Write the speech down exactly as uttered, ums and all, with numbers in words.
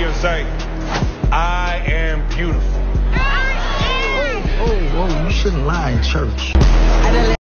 and say, I am beautiful. Oh, oh, oh, you shouldn't lie in church.